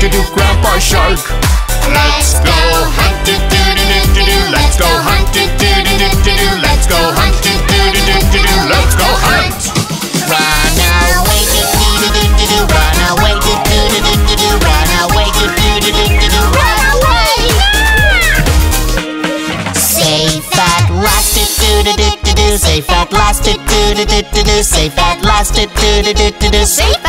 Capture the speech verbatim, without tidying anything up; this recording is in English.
do do Grandpa Shark. Let's go hunt do do do do do. Let's go hunt do do do do do. Let's go hunt do do do do do. Let's go hunt. Run away do do do do do. Run away do do do do do. Run away do do do do do. Run away! Safe at last do do do do do. Safe at last do do do do do. Safe at last do do do do do. Safe